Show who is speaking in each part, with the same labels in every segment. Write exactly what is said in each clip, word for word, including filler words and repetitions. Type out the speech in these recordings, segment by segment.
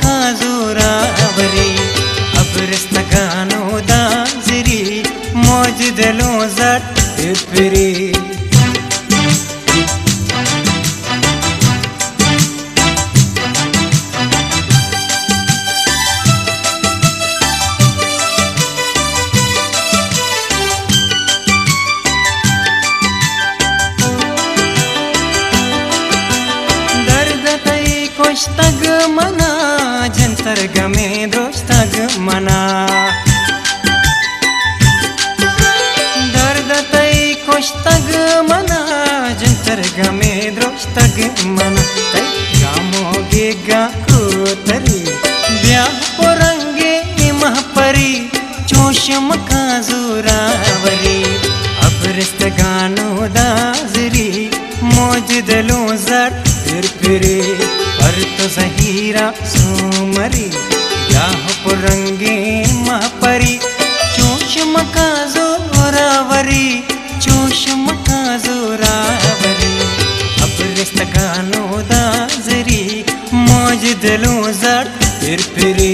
Speaker 1: मका जोरावरी अब रिश्ता गानो दाजरी मौज दिलों जट फिरी तग मना जंतर गमे दोष तग मना दर्द तई खुश तग मना जंतर गमे दोष तग मना तई गामोगे गाको तरी ब्याह पोरंगे मह परी चोश मका जोरावरी अब रिश्ता गानो दाजरी मौज दिलों जट फिर फिरे पर तो जहीरा सुमरी ब्याह पुरंगे महपरी चोश मका जोरावरी चोश मका जोरावरी अब रिश्ता गानो दाजरी मौज दिलों जट फिर फिरे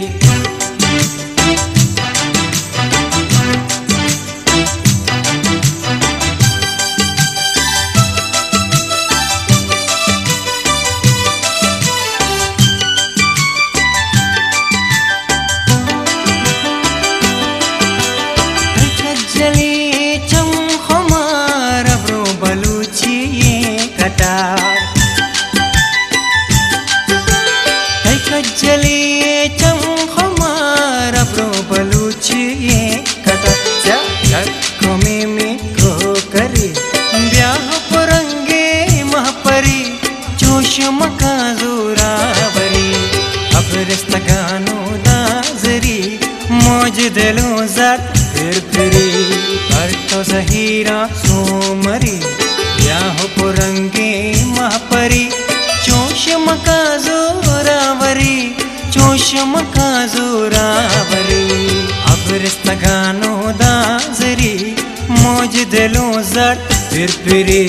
Speaker 1: चलिए चम हमारा प्रो बलूची कटा जगो में में को करे ब्याह पुरंगे महपरी चोश मका जोरावरी अब रिश्ता गानो दाजरी मौज दिलों जट फिर फिरी पर तो जहीरा सोमरी ब्याह पुरंगे महपरी चोश मका जोरावरी चोश मका जोरावरी अब रिश्ता गानो दाजरी मौज दिलों जट फिर फिरी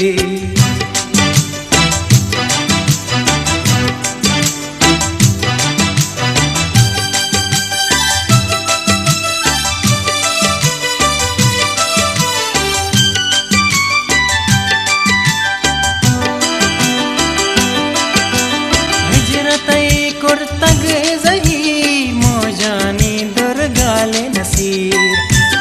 Speaker 1: तग जही मौजानी दुर्गाले नसीर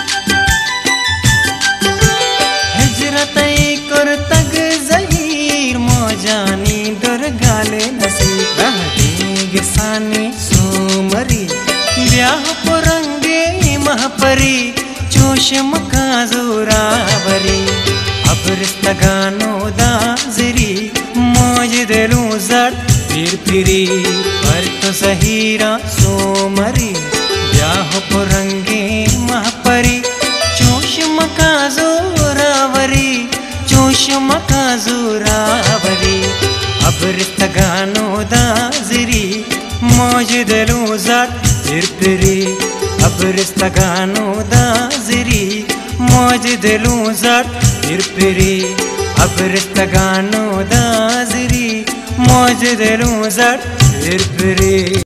Speaker 1: हिजरत कर तग जहीर मौजानी दुर्गाले नसीर रहते सानी सोमरी ब्याह पुरंगे महपरी चोश मका जोरावरी अब रिश्ता गानो दाजरी मौज दिलों जट फिर फिरी पर तो जहीरा सोमरी ब्याह पुरंगे महपरी चोश मका जोरावरी चोश मका जोरावरी अब रिश्ता गानो दाजरी मौज दिलों जट फिर फिरी अब रिश्ता गानो दाजरी मौज दिलों जट फिर फिरी अब रिश्ता गानो दाजरी मौज दिलों जट फिर फिरी।